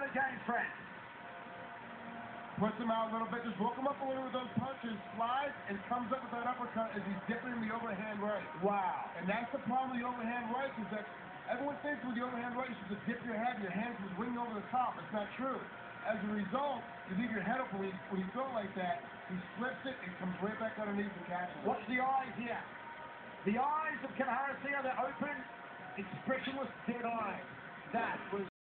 again, Fred. Puts him out a little bit, just woke him up a little with those punches, slides, and comes up with that uppercut as he's dipping in the overhand right. Wow. And that's the problem with the overhand right, is that everyone thinks with the overhand right, you should just dip your head and your hands just wing over the top. It's not true. As a result, you leave your head up when you throw it like that, he slips it and comes right back underneath and catches it. Watch the eyes here. The eyes of Kanahara, they're open, expressionless, dead eyes. That was